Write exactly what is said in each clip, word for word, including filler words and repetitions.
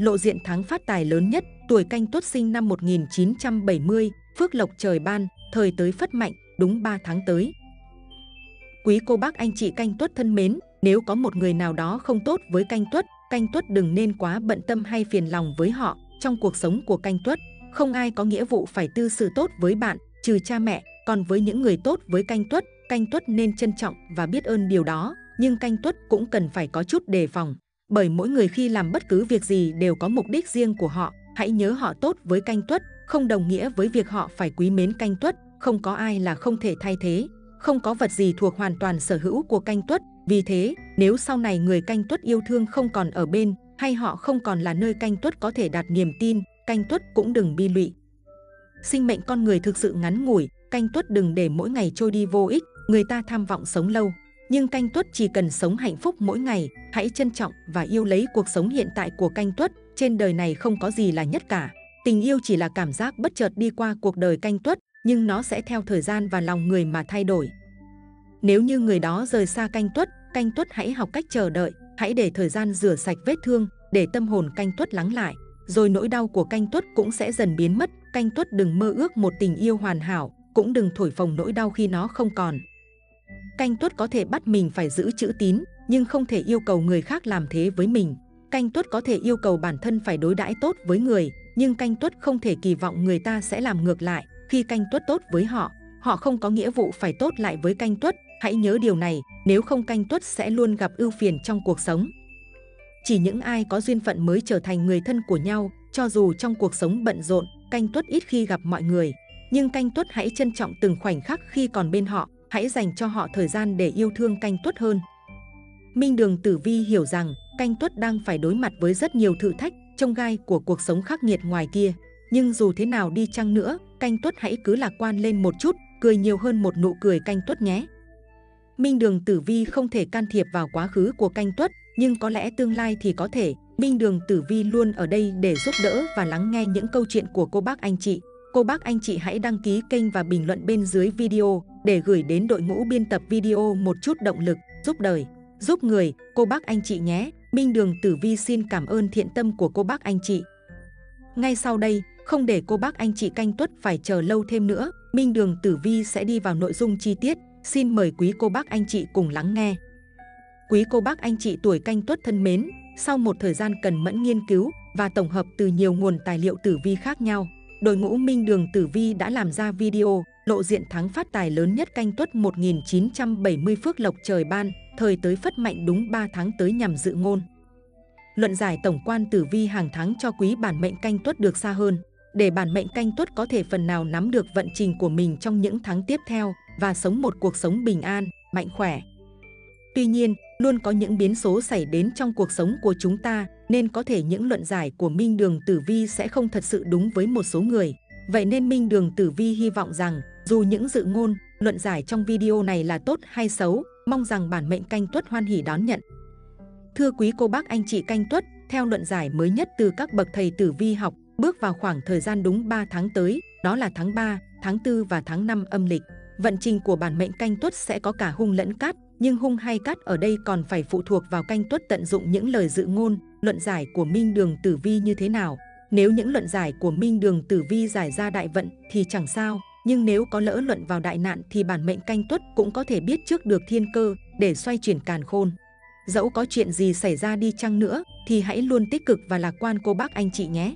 lộ diện tháng phát tài lớn nhất, tuổi Canh Tuất sinh năm một nghìn chín trăm bảy mươi, phước lộc trời ban, thời tới phất mạnh, đúng ba tháng tới. Quý cô bác anh chị Canh Tuất thân mến, nếu có một người nào đó không tốt với Canh Tuất, Canh Tuất đừng nên quá bận tâm hay phiền lòng với họ. Trong cuộc sống của Canh Tuất, không ai có nghĩa vụ phải tư xử tốt với bạn, trừ cha mẹ. Còn với những người tốt với Canh Tuất, Canh Tuất nên trân trọng và biết ơn điều đó. Nhưng Canh Tuất cũng cần phải có chút đề phòng. Bởi mỗi người khi làm bất cứ việc gì đều có mục đích riêng của họ. Hãy nhớ họ tốt với Canh Tuất, không đồng nghĩa với việc họ phải quý mến Canh Tuất. Không có ai là không thể thay thế. Không có vật gì thuộc hoàn toàn sở hữu của Canh Tuất. Vì thế, nếu sau này người Canh Tuất yêu thương không còn ở bên, hay họ không còn là nơi Canh Tuất có thể đặt niềm tin, Canh Tuất cũng đừng bi lụy. Sinh mệnh con người thực sự ngắn ngủi, Canh Tuất đừng để mỗi ngày trôi đi vô ích, người ta tham vọng sống lâu. Nhưng Canh Tuất chỉ cần sống hạnh phúc mỗi ngày, hãy trân trọng và yêu lấy cuộc sống hiện tại của Canh Tuất. Trên đời này không có gì là nhất cả. Tình yêu chỉ là cảm giác bất chợt đi qua cuộc đời Canh Tuất, nhưng nó sẽ theo thời gian và lòng người mà thay đổi. Nếu như người đó rời xa Canh Tuất, Canh Tuất hãy học cách chờ đợi, hãy để thời gian rửa sạch vết thương, để tâm hồn Canh Tuất lắng lại, rồi nỗi đau của Canh Tuất cũng sẽ dần biến mất. Canh Tuất đừng mơ ước một tình yêu hoàn hảo, cũng đừng thổi phồng nỗi đau khi nó không còn. Canh Tuất có thể bắt mình phải giữ chữ tín, nhưng không thể yêu cầu người khác làm thế với mình. Canh Tuất có thể yêu cầu bản thân phải đối đãi tốt với người, nhưng Canh Tuất không thể kỳ vọng người ta sẽ làm ngược lại. Khi Canh Tuất tốt với họ, họ không có nghĩa vụ phải tốt lại với Canh Tuất. Hãy nhớ điều này, nếu không Canh Tuất sẽ luôn gặp ưu phiền trong cuộc sống. Chỉ những ai có duyên phận mới trở thành người thân của nhau, cho dù trong cuộc sống bận rộn, Canh Tuất ít khi gặp mọi người. Nhưng Canh Tuất hãy trân trọng từng khoảnh khắc khi còn bên họ, hãy dành cho họ thời gian để yêu thương Canh Tuất hơn. Minh Đường Tử Vi hiểu rằng Canh Tuất đang phải đối mặt với rất nhiều thử thách, chông gai của cuộc sống khắc nghiệt ngoài kia. Nhưng dù thế nào đi chăng nữa, Canh Tuất hãy cứ lạc quan lên một chút, cười nhiều hơn một nụ cười Canh Tuất nhé. Minh Đường Tử Vi không thể can thiệp vào quá khứ của Canh Tuất, nhưng có lẽ tương lai thì có thể. Minh Đường Tử Vi luôn ở đây để giúp đỡ và lắng nghe những câu chuyện của cô bác anh chị. Cô bác anh chị hãy đăng ký kênh và bình luận bên dưới video để gửi đến đội ngũ biên tập video một chút động lực, giúp đời, giúp người, cô bác anh chị nhé. Minh Đường Tử Vi xin cảm ơn thiện tâm của cô bác anh chị. Ngay sau đây, không để cô bác anh chị Canh Tuất phải chờ lâu thêm nữa, Minh Đường Tử Vi sẽ đi vào nội dung chi tiết. Xin mời quý cô bác anh chị cùng lắng nghe. Quý cô bác anh chị tuổi Canh Tuất thân mến, sau một thời gian cần mẫn nghiên cứu và tổng hợp từ nhiều nguồn tài liệu tử vi khác nhau, đội ngũ Minh Đường Tử Vi đã làm ra video lộ diện tháng phát tài lớn nhất Canh Tuất một nghìn chín trăm bảy mươi, phước lộc trời ban, thời tới phất mạnh, đúng ba tháng tới nhằm dự ngôn. Luận giải tổng quan tử vi hàng tháng cho quý bản mệnh Canh Tuất được xa hơn, để bản mệnh Canh Tuất có thể phần nào nắm được vận trình của mình trong những tháng tiếp theo và sống một cuộc sống bình an, mạnh khỏe. Tuy nhiên, luôn có những biến số xảy đến trong cuộc sống của chúng ta, nên có thể những luận giải của Minh Đường Tử Vi sẽ không thật sự đúng với một số người. Vậy nên Minh Đường Tử Vi hy vọng rằng, dù những dự ngôn, luận giải trong video này là tốt hay xấu, mong rằng bản mệnh Canh Tuất hoan hỉ đón nhận. Thưa quý cô bác anh chị Canh Tuất, theo luận giải mới nhất từ các bậc thầy tử vi học, bước vào khoảng thời gian đúng ba tháng tới, đó là tháng ba, tháng tư và tháng năm âm lịch. Vận trình của bản mệnh Canh Tuất sẽ có cả hung lẫn cát, nhưng hung hay cát ở đây còn phải phụ thuộc vào Canh Tuất tận dụng những lời dự ngôn, luận giải của Minh Đường Tử Vi như thế nào. Nếu những luận giải của Minh Đường Tử Vi giải ra đại vận thì chẳng sao, nhưng nếu có lỡ luận vào đại nạn thì bản mệnh Canh Tuất cũng có thể biết trước được thiên cơ để xoay chuyển càn khôn. Dẫu có chuyện gì xảy ra đi chăng nữa thì hãy luôn tích cực và lạc quan cô bác anh chị nhé.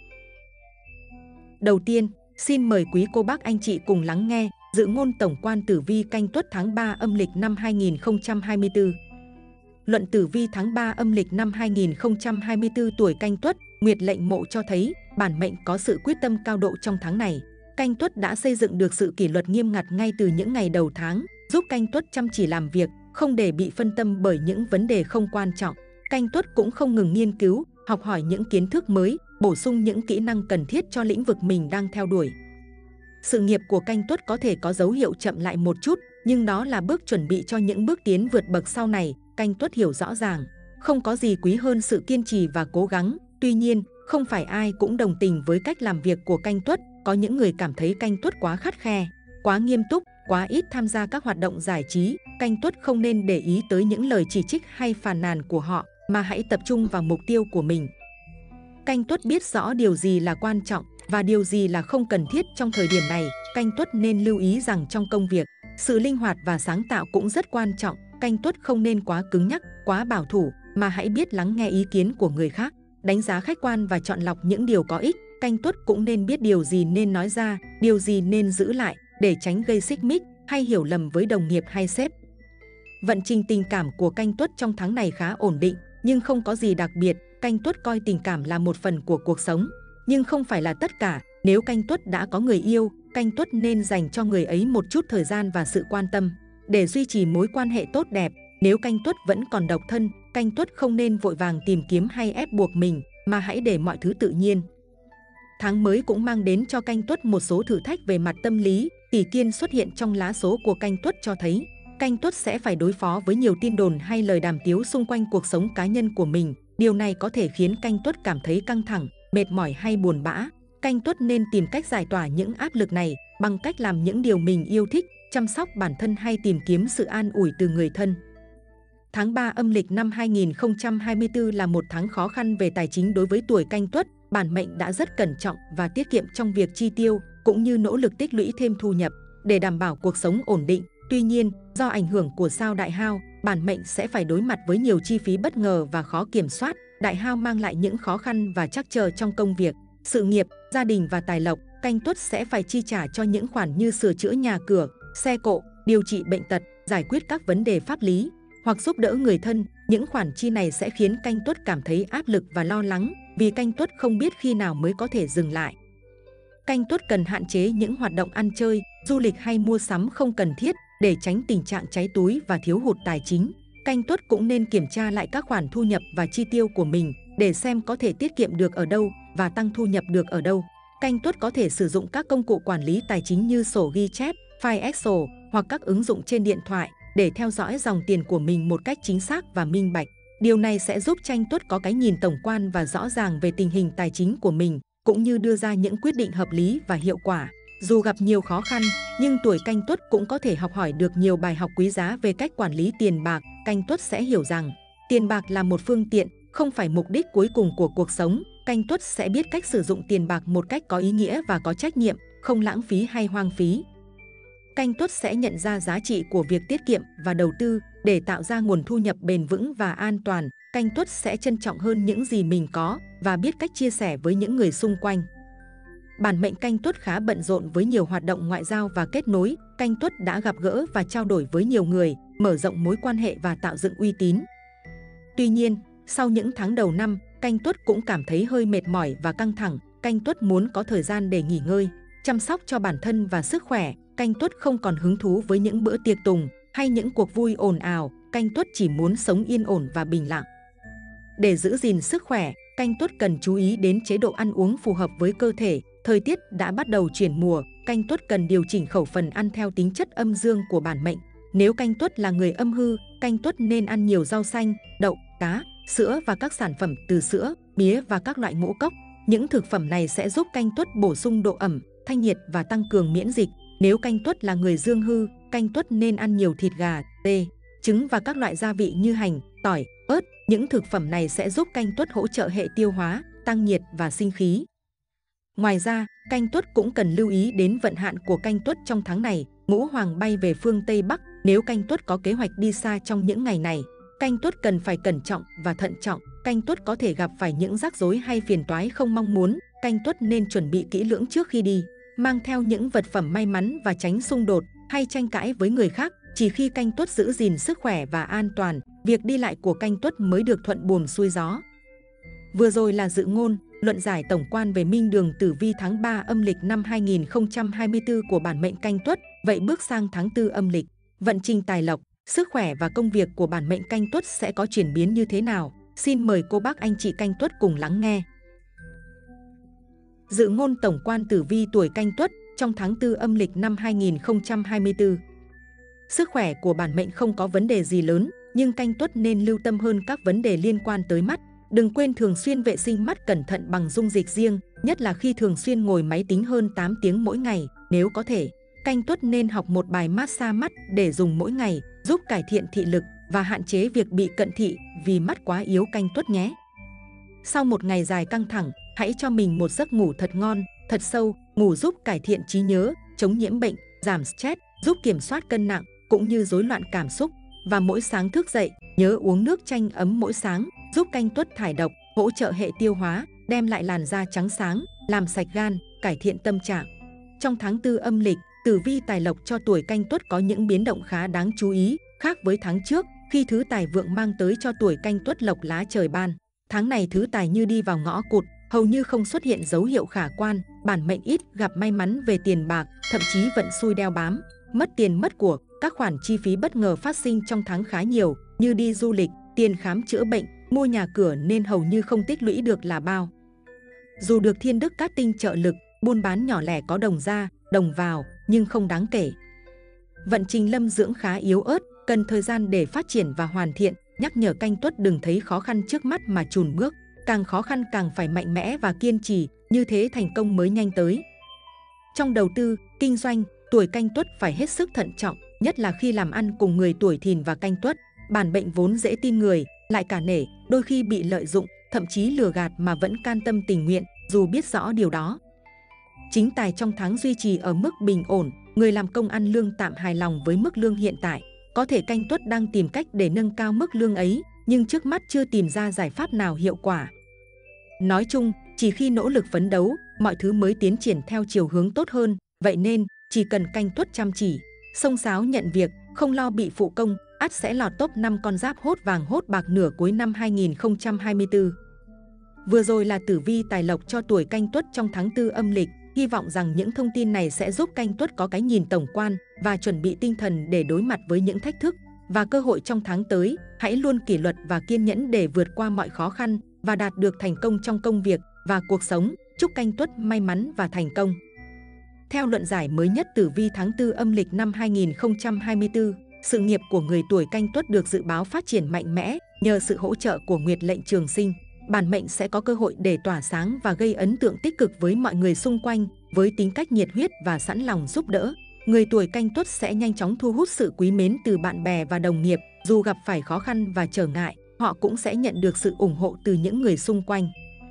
Đầu tiên, xin mời quý cô bác anh chị cùng lắng nghe dự ngôn tổng quan tử vi Canh Tuất tháng ba âm lịch năm hai nghìn không trăm hai mươi tư. Luận tử vi tháng ba âm lịch năm hai nghìn không trăm hai mươi tư tuổi Canh Tuất, Nguyệt lệnh mộ cho thấy bản mệnh có sự quyết tâm cao độ trong tháng này. Canh Tuất đã xây dựng được sự kỷ luật nghiêm ngặt ngay từ những ngày đầu tháng, giúp Canh Tuất chăm chỉ làm việc, không để bị phân tâm bởi những vấn đề không quan trọng. Canh Tuất cũng không ngừng nghiên cứu, học hỏi những kiến thức mới, bổ sung những kỹ năng cần thiết cho lĩnh vực mình đang theo đuổi. Sự nghiệp của Canh Tuất có thể có dấu hiệu chậm lại một chút, nhưng đó là bước chuẩn bị cho những bước tiến vượt bậc sau này. Canh Tuất hiểu rõ ràng, không có gì quý hơn sự kiên trì và cố gắng. Tuy nhiên, không phải ai cũng đồng tình với cách làm việc của Canh Tuất. Có những người cảm thấy Canh Tuất quá khắt khe, quá nghiêm túc, quá ít tham gia các hoạt động giải trí. Canh Tuất không nên để ý tới những lời chỉ trích hay phàn nàn của họ, mà hãy tập trung vào mục tiêu của mình. Canh Tuất biết rõ điều gì là quan trọng và điều gì là không cần thiết trong thời điểm này. Canh Tuất nên lưu ý rằng trong công việc, sự linh hoạt và sáng tạo cũng rất quan trọng. Canh Tuất không nên quá cứng nhắc, quá bảo thủ, mà hãy biết lắng nghe ý kiến của người khác, đánh giá khách quan và chọn lọc những điều có ích. Canh Tuất cũng nên biết điều gì nên nói ra, điều gì nên giữ lại để tránh gây xích mích hay hiểu lầm với đồng nghiệp hay sếp. Vận trình tình cảm của Canh Tuất trong tháng này khá ổn định, nhưng không có gì đặc biệt. Canh Tuất coi tình cảm là một phần của cuộc sống, nhưng không phải là tất cả. Nếu Canh Tuất đã có người yêu, Canh Tuất nên dành cho người ấy một chút thời gian và sự quan tâm để duy trì mối quan hệ tốt đẹp. Nếu Canh Tuất vẫn còn độc thân, Canh Tuất không nên vội vàng tìm kiếm hay ép buộc mình, mà hãy để mọi thứ tự nhiên. Tháng mới cũng mang đến cho Canh Tuất một số thử thách về mặt tâm lý. Tỷ Kiên xuất hiện trong lá số của Canh Tuất cho thấy Canh Tuất sẽ phải đối phó với nhiều tin đồn hay lời đàm tiếu xung quanh cuộc sống cá nhân của mình. Điều này có thể khiến Canh Tuất cảm thấy căng thẳng, mệt mỏi hay buồn bã. Canh Tuất nên tìm cách giải tỏa những áp lực này bằng cách làm những điều mình yêu thích, chăm sóc bản thân hay tìm kiếm sự an ủi từ người thân. Tháng ba âm lịch năm hai nghìn không trăm hai mươi tư là một tháng khó khăn về tài chính đối với tuổi Canh Tuất. Bản mệnh đã rất cẩn trọng và tiết kiệm trong việc chi tiêu, cũng như nỗ lực tích lũy thêm thu nhập để đảm bảo cuộc sống ổn định. Tuy nhiên, do ảnh hưởng của sao Đại Hao, bản mệnh sẽ phải đối mặt với nhiều chi phí bất ngờ và khó kiểm soát. Đại Hao mang lại những khó khăn và trắc trở trong công việc, sự nghiệp, gia đình và tài lộc. Canh Tuất sẽ phải chi trả cho những khoản như sửa chữa nhà cửa, xe cộ, điều trị bệnh tật, giải quyết các vấn đề pháp lý hoặc giúp đỡ người thân. Những khoản chi này sẽ khiến Canh Tuất cảm thấy áp lực và lo lắng, vì Canh Tuất không biết khi nào mới có thể dừng lại. Canh Tuất cần hạn chế những hoạt động ăn chơi, du lịch hay mua sắm không cần thiết để tránh tình trạng cháy túi và thiếu hụt tài chính. Canh Tuất cũng nên kiểm tra lại các khoản thu nhập và chi tiêu của mình để xem có thể tiết kiệm được ở đâu và tăng thu nhập được ở đâu. Canh Tuất có thể sử dụng các công cụ quản lý tài chính như sổ ghi chép, file Excel hoặc các ứng dụng trên điện thoại để theo dõi dòng tiền của mình một cách chính xác và minh bạch. Điều này sẽ giúp Canh Tuất có cái nhìn tổng quan và rõ ràng về tình hình tài chính của mình, cũng như đưa ra những quyết định hợp lý và hiệu quả. Dù gặp nhiều khó khăn, nhưng tuổi Canh Tuất cũng có thể học hỏi được nhiều bài học quý giá về cách quản lý tiền bạc. Canh Tuất sẽ hiểu rằng tiền bạc là một phương tiện, không phải mục đích cuối cùng của cuộc sống. Canh Tuất sẽ biết cách sử dụng tiền bạc một cách có ý nghĩa và có trách nhiệm, không lãng phí hay hoang phí. Canh Tuất sẽ nhận ra giá trị của việc tiết kiệm và đầu tư để tạo ra nguồn thu nhập bền vững và an toàn. Canh Tuất sẽ trân trọng hơn những gì mình có và biết cách chia sẻ với những người xung quanh. Bản mệnh Canh Tuất khá bận rộn với nhiều hoạt động ngoại giao và kết nối. Canh Tuất đã gặp gỡ và trao đổi với nhiều người, mở rộng mối quan hệ và tạo dựng uy tín. Tuy nhiên, sau những tháng đầu năm, Canh Tuất cũng cảm thấy hơi mệt mỏi và căng thẳng. Canh Tuất muốn có thời gian để nghỉ ngơi, chăm sóc cho bản thân và sức khỏe. Canh Tuất không còn hứng thú với những bữa tiệc tùng hay những cuộc vui ồn ào. Canh Tuất chỉ muốn sống yên ổn và bình lặng. Để giữ gìn sức khỏe, Canh Tuất cần chú ý đến chế độ ăn uống phù hợp với cơ thể. Thời tiết đã bắt đầu chuyển mùa, Canh Tuất cần điều chỉnh khẩu phần ăn theo tính chất âm dương của bản mệnh. Nếu Canh Tuất là người âm hư, Canh Tuất nên ăn nhiều rau xanh, đậu, cá, sữa và các sản phẩm từ sữa, mía và các loại ngũ cốc. Những thực phẩm này sẽ giúp Canh Tuất bổ sung độ ẩm, thanh nhiệt và tăng cường miễn dịch. Nếu Canh Tuất là người dương hư, Canh Tuất nên ăn nhiều thịt gà, tê, trứng và các loại gia vị như hành, tỏi, ớt. Những thực phẩm này sẽ giúp Canh Tuất hỗ trợ hệ tiêu hóa, tăng nhiệt và sinh khí. Ngoài ra, Canh Tuất cũng cần lưu ý đến vận hạn của Canh Tuất trong tháng này. Ngũ Hoàng bay về phương Tây Bắc. Nếu Canh Tuất có kế hoạch đi xa trong những ngày này, Canh Tuất cần phải cẩn trọng và thận trọng. Canh Tuất có thể gặp phải những rắc rối hay phiền toái không mong muốn. Canh Tuất nên chuẩn bị kỹ lưỡng trước khi đi, mang theo những vật phẩm may mắn và tránh xung đột hay tranh cãi với người khác. Chỉ khi Canh Tuất giữ gìn sức khỏe và an toàn, việc đi lại của Canh Tuất mới được thuận buồm xuôi gió. Vừa rồi là dự ngôn, luận giải tổng quan về minh đường tử vi tháng ba âm lịch năm hai nghìn không trăm hai mươi tư của bản mệnh Canh Tuất. Vậy bước sang tháng tư âm lịch, vận trình tài lộc, sức khỏe và công việc của bản mệnh Canh Tuất sẽ có chuyển biến như thế nào? Xin mời cô bác anh chị Canh Tuất cùng lắng nghe. Dự ngôn tổng quan tử vi tuổi Canh Tuất trong tháng tư âm lịch năm hai nghìn không trăm hai mươi tư. Sức khỏe của bản mệnh không có vấn đề gì lớn, nhưng Canh Tuất nên lưu tâm hơn các vấn đề liên quan tới mắt. Đừng quên thường xuyên vệ sinh mắt cẩn thận bằng dung dịch riêng, nhất là khi thường xuyên ngồi máy tính hơn tám tiếng mỗi ngày. Nếu có thể, Canh Tuất nên học một bài massage mắt để dùng mỗi ngày, giúp cải thiện thị lực và hạn chế việc bị cận thị vì mắt quá yếu Canh Tuất nhé. Sau một ngày dài căng thẳng, hãy cho mình một giấc ngủ thật ngon, thật sâu. Ngủ giúp cải thiện trí nhớ, chống nhiễm bệnh, giảm stress, giúp kiểm soát cân nặng cũng như rối loạn cảm xúc. Và mỗi sáng thức dậy, nhớ uống nước chanh ấm mỗi sáng, giúp canh tuất thải độc, hỗ trợ hệ tiêu hóa, đem lại làn da trắng sáng, làm sạch gan, cải thiện tâm trạng. Trong tháng tư âm lịch, tử vi tài lộc cho tuổi Canh Tuất có những biến động khá đáng chú ý, khác với tháng trước, khi thứ tài vượng mang tới cho tuổi Canh Tuất lộc lá trời ban. Tháng này thứ tài như đi vào ngõ cụt, hầu như không xuất hiện dấu hiệu khả quan, bản mệnh ít gặp may mắn về tiền bạc, thậm chí vận xui đeo bám, mất tiền mất của. Các khoản chi phí bất ngờ phát sinh trong tháng khá nhiều, như đi du lịch, tiền khám chữa bệnh, mua nhà cửa nên hầu như không tích lũy được là bao. Dù được thiên đức cát tinh trợ lực, buôn bán nhỏ lẻ có đồng ra, đồng vào, nhưng không đáng kể. Vận trình lâm dưỡng khá yếu ớt, cần thời gian để phát triển và hoàn thiện, nhắc nhở Canh Tuất đừng thấy khó khăn trước mắt mà chùn bước, càng khó khăn càng phải mạnh mẽ và kiên trì, như thế thành công mới nhanh tới. Trong đầu tư, kinh doanh, tuổi Canh Tuất phải hết sức thận trọng, nhất là khi làm ăn cùng người tuổi Thìn và Canh Tuất. Bản mệnh vốn dễ tin người, lại cả nể, đôi khi bị lợi dụng, thậm chí lừa gạt mà vẫn can tâm tình nguyện, dù biết rõ điều đó. Chính tài trong tháng duy trì ở mức bình ổn, người làm công ăn lương tạm hài lòng với mức lương hiện tại. Có thể Canh Tuất đang tìm cách để nâng cao mức lương ấy, nhưng trước mắt chưa tìm ra giải pháp nào hiệu quả. Nói chung, chỉ khi nỗ lực phấn đấu, mọi thứ mới tiến triển theo chiều hướng tốt hơn. Vậy nên, chỉ cần Canh Tuất chăm chỉ, xông xáo nhận việc, không lo bị phụ công, ắt sẽ lọt top năm con giáp hốt vàng hốt bạc nửa cuối năm hai nghìn không trăm hai mươi tư. Vừa rồi là tử vi tài lộc cho tuổi Canh Tuất trong tháng tư âm lịch. Hy vọng rằng những thông tin này sẽ giúp Canh Tuất có cái nhìn tổng quan và chuẩn bị tinh thần để đối mặt với những thách thức và cơ hội trong tháng tới. Hãy luôn kỷ luật và kiên nhẫn để vượt qua mọi khó khăn và đạt được thành công trong công việc và cuộc sống. Chúc Canh Tuất may mắn và thành công. Theo luận giải mới nhất tử vi tháng tư âm lịch năm hai nghìn không trăm hai mươi tư, sự nghiệp của người tuổi Canh Tuất được dự báo phát triển mạnh mẽ nhờ sự hỗ trợ của Nguyệt lệnh Trường Sinh. Bản mệnh sẽ có cơ hội để tỏa sáng và gây ấn tượng tích cực với mọi người xung quanh. Với tính cách nhiệt huyết và sẵn lòng giúp đỡ, người tuổi Canh Tuất sẽ nhanh chóng thu hút sự quý mến từ bạn bè và đồng nghiệp. Dù gặp phải khó khăn và trở ngại, họ cũng sẽ nhận được sự ủng hộ từ những người xung quanh.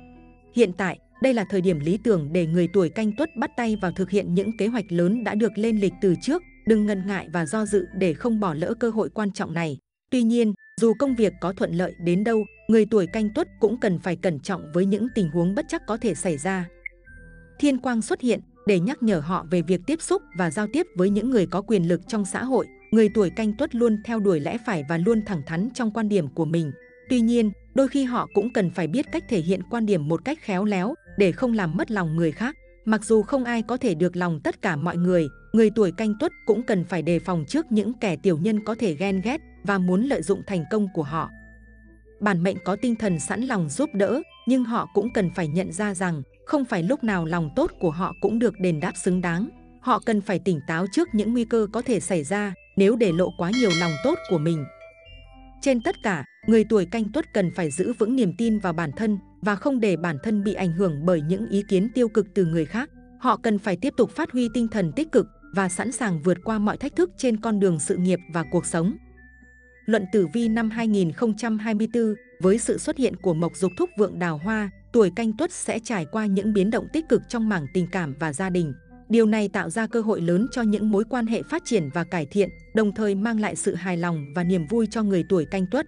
Hiện tại, đây là thời điểm lý tưởng để người tuổi Canh Tuất bắt tay vào thực hiện những kế hoạch lớn đã được lên lịch từ trước. Đừng ngần ngại và do dự để không bỏ lỡ cơ hội quan trọng này. Tuy nhiên, dù công việc có thuận lợi đến đâu, người tuổi Canh Tuất cũng cần phải cẩn trọng với những tình huống bất trắc có thể xảy ra. Thiên quang xuất hiện để nhắc nhở họ về việc tiếp xúc và giao tiếp với những người có quyền lực trong xã hội. Người tuổi Canh Tuất luôn theo đuổi lẽ phải và luôn thẳng thắn trong quan điểm của mình. Tuy nhiên, đôi khi họ cũng cần phải biết cách thể hiện quan điểm một cách khéo léo để không làm mất lòng người khác. Mặc dù không ai có thể được lòng tất cả mọi người, người tuổi Canh Tuất cũng cần phải đề phòng trước những kẻ tiểu nhân có thể ghen ghét và muốn lợi dụng thành công của họ. Bản mệnh có tinh thần sẵn lòng giúp đỡ, nhưng họ cũng cần phải nhận ra rằng không phải lúc nào lòng tốt của họ cũng được đền đáp xứng đáng. Họ cần phải tỉnh táo trước những nguy cơ có thể xảy ra nếu để lộ quá nhiều lòng tốt của mình. Trên tất cả, người tuổi Canh Tuất cần phải giữ vững niềm tin vào bản thân và không để bản thân bị ảnh hưởng bởi những ý kiến tiêu cực từ người khác. Họ cần phải tiếp tục phát huy tinh thần tích cực và sẵn sàng vượt qua mọi thách thức trên con đường sự nghiệp và cuộc sống. Luận tử vi năm hai nghìn không trăm hai mươi tư, với sự xuất hiện của mộc dục thúc vượng đào hoa, tuổi Canh Tuất sẽ trải qua những biến động tích cực trong mảng tình cảm và gia đình. Điều này tạo ra cơ hội lớn cho những mối quan hệ phát triển và cải thiện, đồng thời mang lại sự hài lòng và niềm vui cho người tuổi Canh Tuất.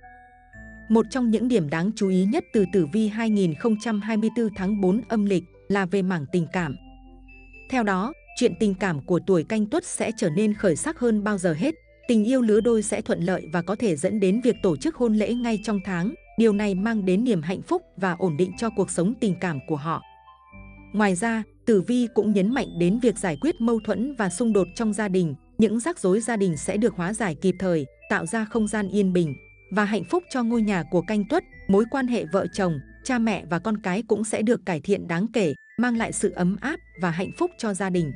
Một trong những điểm đáng chú ý nhất từ tử vi hai nghìn không trăm hai mươi tư tháng tư âm lịch là về mảng tình cảm. Theo đó, chuyện tình cảm của tuổi Canh Tuất sẽ trở nên khởi sắc hơn bao giờ hết. Tình yêu lứa đôi sẽ thuận lợi và có thể dẫn đến việc tổ chức hôn lễ ngay trong tháng. Điều này mang đến niềm hạnh phúc và ổn định cho cuộc sống tình cảm của họ. Ngoài ra, tử vi cũng nhấn mạnh đến việc giải quyết mâu thuẫn và xung đột trong gia đình. Những rắc rối gia đình sẽ được hóa giải kịp thời, tạo ra không gian yên bình và hạnh phúc cho ngôi nhà của Canh Tuất. Mối quan hệ vợ chồng, cha mẹ và con cái cũng sẽ được cải thiện đáng kể, mang lại sự ấm áp và hạnh phúc cho gia đình.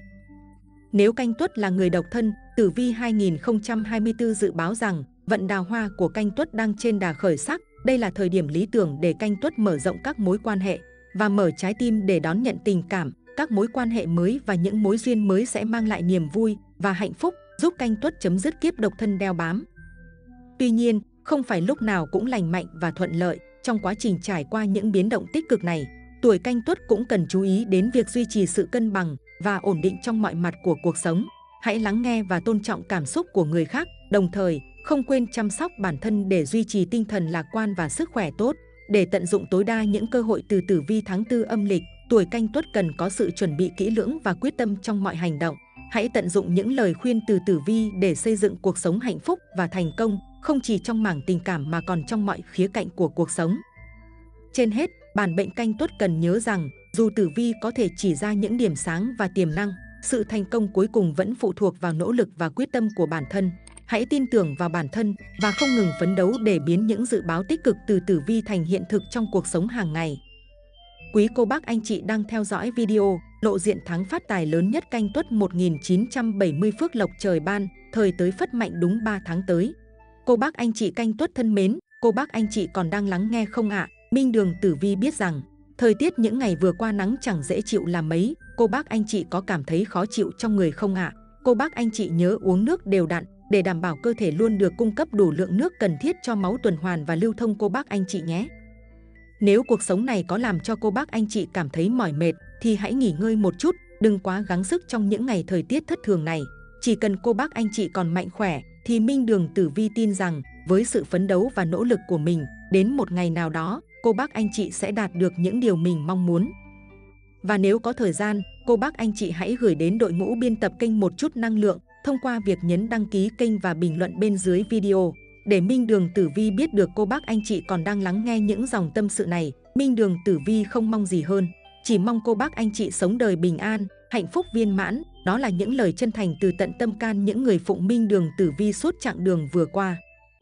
Nếu Canh Tuất là người độc thân, tử vi hai nghìn không trăm hai mươi tư dự báo rằng vận đào hoa của Canh Tuất đang trên đà khởi sắc. Đây là thời điểm lý tưởng để Canh Tuất mở rộng các mối quan hệ và mở trái tim để đón nhận tình cảm. Các mối quan hệ mới và những mối duyên mới sẽ mang lại niềm vui và hạnh phúc, giúp Canh Tuất chấm dứt kiếp độc thân đeo bám. Tuy nhiên, không phải lúc nào cũng lành mạnh và thuận lợi. Trong quá trình trải qua những biến động tích cực này, tuổi Canh Tuất cũng cần chú ý đến việc duy trì sự cân bằng và ổn định trong mọi mặt của cuộc sống. Hãy lắng nghe và tôn trọng cảm xúc của người khác, đồng thời không quên chăm sóc bản thân để duy trì tinh thần lạc quan và sức khỏe tốt. Để tận dụng tối đa những cơ hội từ tử vi tháng tư âm lịch, tuổi Canh Tuất cần có sự chuẩn bị kỹ lưỡng và quyết tâm trong mọi hành động. Hãy tận dụng những lời khuyên từ tử vi để xây dựng cuộc sống hạnh phúc và thành công, không chỉ trong mảng tình cảm mà còn trong mọi khía cạnh của cuộc sống. Trên hết, bản mệnh Canh Tuất cần nhớ rằng, dù tử vi có thể chỉ ra những điểm sáng và tiềm năng, sự thành công cuối cùng vẫn phụ thuộc vào nỗ lực và quyết tâm của bản thân. Hãy tin tưởng vào bản thân và không ngừng phấn đấu để biến những dự báo tích cực từ tử vi thành hiện thực trong cuộc sống hàng ngày. Quý cô bác anh chị đang theo dõi video lộ diện tháng phát tài lớn nhất Canh Tuất một nghìn chín trăm bảy mươi phước lộc trời ban, thời tới phất mạnh đúng ba tháng tới. Cô bác anh chị Canh Tuất thân mến, cô bác anh chị còn đang lắng nghe không ạ? À? Minh Đường Tử Vi biết rằng, thời tiết những ngày vừa qua nắng chẳng dễ chịu là mấy, cô bác anh chị có cảm thấy khó chịu trong người không ạ? À? Cô bác anh chị nhớ uống nước đều đặn để đảm bảo cơ thể luôn được cung cấp đủ lượng nước cần thiết cho máu tuần hoàn và lưu thông cô bác anh chị nhé. Nếu cuộc sống này có làm cho cô bác anh chị cảm thấy mỏi mệt thì hãy nghỉ ngơi một chút, đừng quá gắng sức trong những ngày thời tiết thất thường này. Chỉ cần cô bác anh chị còn mạnh khỏe thì Minh Đường Tử Vi tin rằng với sự phấn đấu và nỗ lực của mình, đến một ngày nào đó cô bác anh chị sẽ đạt được những điều mình mong muốn. Và nếu có thời gian, cô bác anh chị hãy gửi đến đội ngũ biên tập kênh một chút năng lượng thông qua việc nhấn đăng ký kênh và bình luận bên dưới video. Để Minh Đường Tử Vi biết được cô bác anh chị còn đang lắng nghe những dòng tâm sự này, Minh Đường Tử Vi không mong gì hơn, chỉ mong cô bác anh chị sống đời bình an, hạnh phúc viên mãn. Đó là những lời chân thành từ tận tâm can những người phụng Minh Đường Tử Vi suốt chặng đường vừa qua.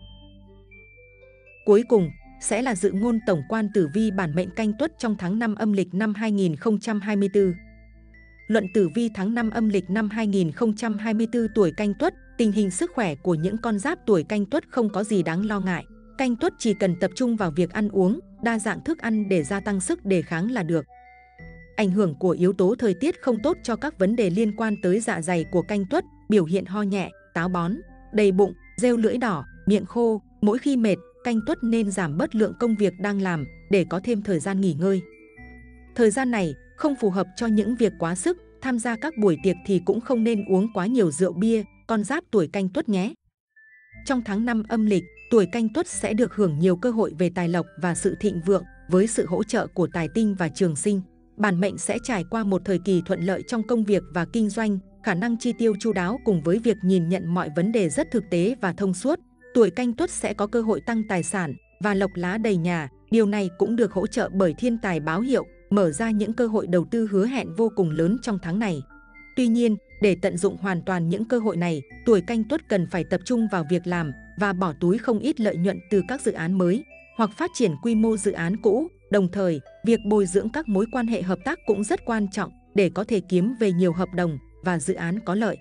Cuối cùng sẽ là dự ngôn tổng quan tử vi bản mệnh Canh Tuất trong tháng năm âm lịch năm hai nghìn không trăm hai mươi tư. Luận tử vi tháng năm âm lịch năm hai nghìn không trăm hai mươi tư tuổi Canh Tuất, tình hình sức khỏe của những con giáp tuổi Canh Tuất không có gì đáng lo ngại. Canh Tuất chỉ cần tập trung vào việc ăn uống, đa dạng thức ăn để gia tăng sức đề kháng là được. Ảnh hưởng của yếu tố thời tiết không tốt cho các vấn đề liên quan tới dạ dày của Canh Tuất, biểu hiện ho nhẹ, táo bón, đầy bụng, rêu lưỡi đỏ, miệng khô. Mỗi khi mệt, Canh Tuất nên giảm bớt lượng công việc đang làm để có thêm thời gian nghỉ ngơi. Thời gian này không phù hợp cho những việc quá sức, tham gia các buổi tiệc thì cũng không nên uống quá nhiều rượu bia, con giáp tuổi Canh Tuất nhé. Trong tháng năm âm lịch, tuổi Canh Tuất sẽ được hưởng nhiều cơ hội về tài lộc và sự thịnh vượng với sự hỗ trợ của tài tinh và trường sinh. Bản mệnh sẽ trải qua một thời kỳ thuận lợi trong công việc và kinh doanh, khả năng chi tiêu chu đáo cùng với việc nhìn nhận mọi vấn đề rất thực tế và thông suốt. Tuổi Canh Tuất sẽ có cơ hội tăng tài sản và lộc lá đầy nhà. Điều này cũng được hỗ trợ bởi thiên tài báo hiệu, mở ra những cơ hội đầu tư hứa hẹn vô cùng lớn trong tháng này. Tuy nhiên, để tận dụng hoàn toàn những cơ hội này, tuổi Canh Tuất cần phải tập trung vào việc làm và bỏ túi không ít lợi nhuận từ các dự án mới hoặc phát triển quy mô dự án cũ. Đồng thời, việc bồi dưỡng các mối quan hệ hợp tác cũng rất quan trọng để có thể kiếm về nhiều hợp đồng và dự án có lợi.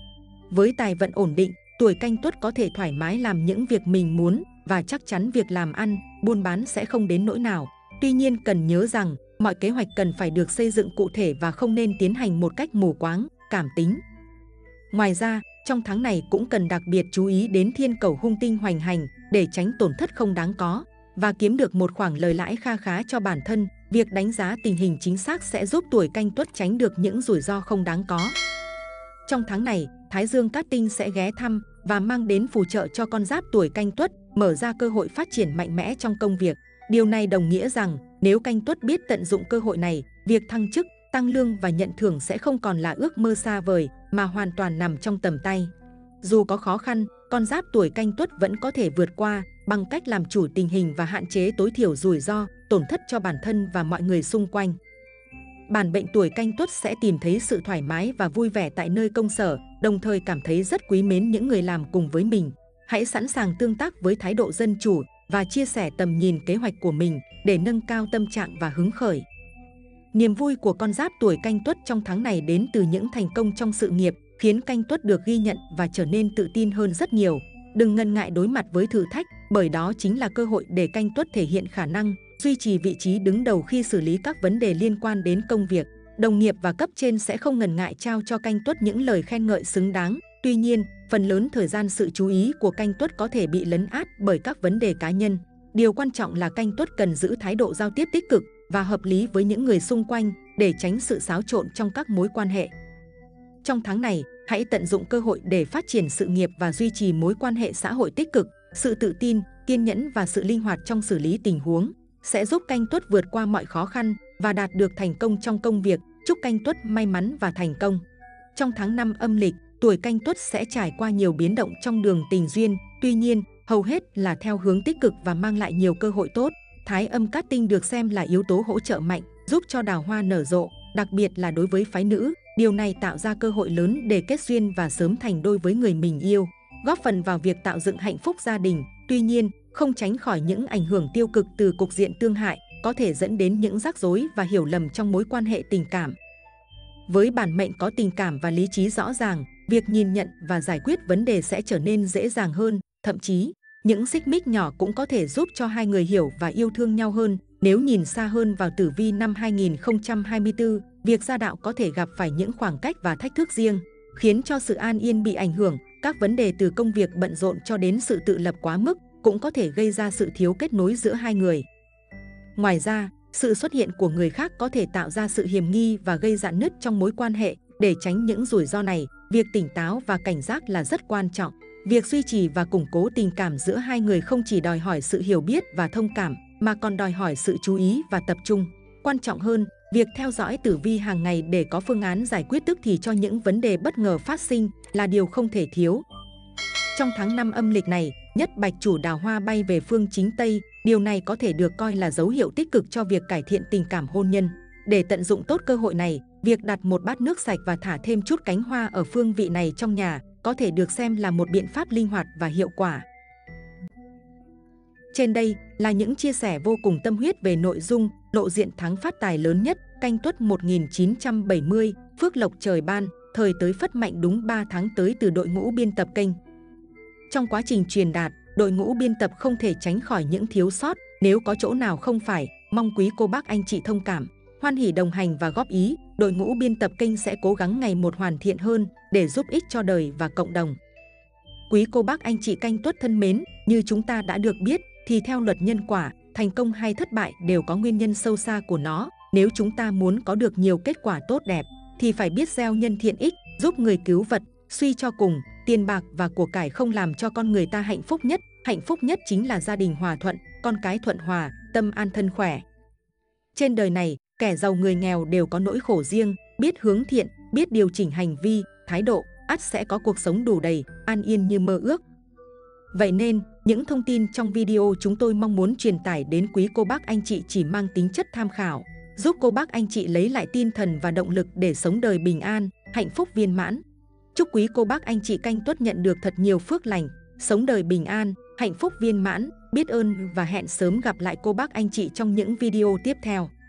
Với tài vận ổn định, tuổi Canh Tuất có thể thoải mái làm những việc mình muốn và chắc chắn việc làm ăn, buôn bán sẽ không đến nỗi nào. Tuy nhiên cần nhớ rằng, mọi kế hoạch cần phải được xây dựng cụ thể và không nên tiến hành một cách mù quáng, cảm tính. Ngoài ra, trong tháng này cũng cần đặc biệt chú ý đến thiên cẩu hung tinh hoành hành để tránh tổn thất không đáng có và kiếm được một khoản lời lãi kha khá cho bản thân. Việc đánh giá tình hình chính xác sẽ giúp tuổi Canh Tuất tránh được những rủi ro không đáng có. Trong tháng này, Thái Dương Cát Tinh sẽ ghé thăm và mang đến phù trợ cho con giáp tuổi Canh Tuất, mở ra cơ hội phát triển mạnh mẽ trong công việc. Điều này đồng nghĩa rằng, nếu Canh Tuất biết tận dụng cơ hội này, việc thăng chức, tăng lương và nhận thưởng sẽ không còn là ước mơ xa vời mà hoàn toàn nằm trong tầm tay. Dù có khó khăn, con giáp tuổi Canh Tuất vẫn có thể vượt qua bằng cách làm chủ tình hình và hạn chế tối thiểu rủi ro, tổn thất cho bản thân và mọi người xung quanh. Bản mệnh tuổi Canh Tuất sẽ tìm thấy sự thoải mái và vui vẻ tại nơi công sở, đồng thời cảm thấy rất quý mến những người làm cùng với mình. Hãy sẵn sàng tương tác với thái độ dân chủ và chia sẻ tầm nhìn kế hoạch của mình để nâng cao tâm trạng và hứng khởi. Niềm vui của con giáp tuổi Canh Tuất trong tháng này đến từ những thành công trong sự nghiệp, khiến Canh Tuất được ghi nhận và trở nên tự tin hơn rất nhiều. Đừng ngần ngại đối mặt với thử thách, bởi đó chính là cơ hội để Canh Tuất thể hiện khả năng, duy trì vị trí đứng đầu khi xử lý các vấn đề liên quan đến công việc. Đồng nghiệp và cấp trên sẽ không ngần ngại trao cho Canh Tuất những lời khen ngợi xứng đáng. Tuy nhiên, phần lớn thời gian sự chú ý của Canh Tuất có thể bị lấn át bởi các vấn đề cá nhân. Điều quan trọng là canh tuất cần giữ thái độ giao tiếp tích cực và hợp lý với những người xung quanh để tránh sự xáo trộn trong các mối quan hệ. Trong tháng này, hãy tận dụng cơ hội để phát triển sự nghiệp và duy trì mối quan hệ xã hội tích cực. Sự tự tin, kiên nhẫn và sự linh hoạt trong xử lý tình huống sẽ giúp canh tuất vượt qua mọi khó khăn và đạt được thành công trong công việc. Chúc canh tuất may mắn và thành công. Trong tháng năm âm lịch, tuổi canh tuất sẽ trải qua nhiều biến động trong đường tình duyên, tuy nhiên, hầu hết là theo hướng tích cực và mang lại nhiều cơ hội tốt. Thái âm cát tinh được xem là yếu tố hỗ trợ mạnh, giúp cho đào hoa nở rộ, đặc biệt là đối với phái nữ. Điều này tạo ra cơ hội lớn để kết duyên và sớm thành đôi với người mình yêu, góp phần vào việc tạo dựng hạnh phúc gia đình. Tuy nhiên, không tránh khỏi những ảnh hưởng tiêu cực từ cục diện tương hại, có thể dẫn đến những rắc rối và hiểu lầm trong mối quan hệ tình cảm. Với bản mệnh có tình cảm và lý trí rõ ràng, việc nhìn nhận và giải quyết vấn đề sẽ trở nên dễ dàng hơn. Thậm chí, những xích mích nhỏ cũng có thể giúp cho hai người hiểu và yêu thương nhau hơn. Nếu nhìn xa hơn vào tử vi năm hai nghìn không trăm hai mươi tư, việc gia đạo có thể gặp phải những khoảng cách và thách thức riêng, khiến cho sự an yên bị ảnh hưởng. Các vấn đề từ công việc bận rộn cho đến sự tự lập quá mức cũng có thể gây ra sự thiếu kết nối giữa hai người. Ngoài ra, sự xuất hiện của người khác có thể tạo ra sự hiềm nghi và gây rạn nứt trong mối quan hệ. Để tránh những rủi ro này, việc tỉnh táo và cảnh giác là rất quan trọng. Việc duy trì và củng cố tình cảm giữa hai người không chỉ đòi hỏi sự hiểu biết và thông cảm, mà còn đòi hỏi sự chú ý và tập trung. Quan trọng hơn, việc theo dõi tử vi hàng ngày để có phương án giải quyết tức thì cho những vấn đề bất ngờ phát sinh là điều không thể thiếu. Trong tháng năm âm lịch này, nhất bạch chủ đào hoa bay về phương chính Tây, điều này có thể được coi là dấu hiệu tích cực cho việc cải thiện tình cảm hôn nhân. Để tận dụng tốt cơ hội này, việc đặt một bát nước sạch và thả thêm chút cánh hoa ở phương vị này trong nhà có thể được xem là một biện pháp linh hoạt và hiệu quả. Trên đây là những chia sẻ vô cùng tâm huyết về nội dung lộ diện tháng phát tài lớn nhất Canh Tuất một nghìn chín trăm bảy mươi, phước lộc trời ban, thời tới phất mạnh đúng ba tháng tới từ đội ngũ biên tập kênh. Trong quá trình truyền đạt, đội ngũ biên tập không thể tránh khỏi những thiếu sót. Nếu có chỗ nào không phải, mong quý cô bác anh chị thông cảm, hoan hỉ đồng hành và góp ý. Đội ngũ biên tập kênh sẽ cố gắng ngày một hoàn thiện hơn để giúp ích cho đời và cộng đồng. Quý cô bác anh chị Canh Tuất thân mến, như chúng ta đã được biết thì theo luật nhân quả, thành công hay thất bại đều có nguyên nhân sâu xa của nó. Nếu chúng ta muốn có được nhiều kết quả tốt đẹp thì phải biết gieo nhân thiện ích, giúp người cứu vật. Suy cho cùng, tiền bạc và của cải không làm cho con người ta hạnh phúc nhất. Hạnh phúc nhất chính là gia đình hòa thuận, con cái thuận hòa, tâm an thân khỏe. Trên đời này, kẻ giàu người nghèo đều có nỗi khổ riêng, biết hướng thiện, biết điều chỉnh hành vi, thái độ, ắt sẽ có cuộc sống đủ đầy, an yên như mơ ước. Vậy nên, những thông tin trong video chúng tôi mong muốn truyền tải đến quý cô bác anh chị chỉ mang tính chất tham khảo, giúp cô bác anh chị lấy lại tinh thần và động lực để sống đời bình an, hạnh phúc viên mãn. Chúc quý cô bác anh chị Canh Tuất nhận được thật nhiều phước lành, sống đời bình an, hạnh phúc viên mãn, biết ơn và hẹn sớm gặp lại cô bác anh chị trong những video tiếp theo.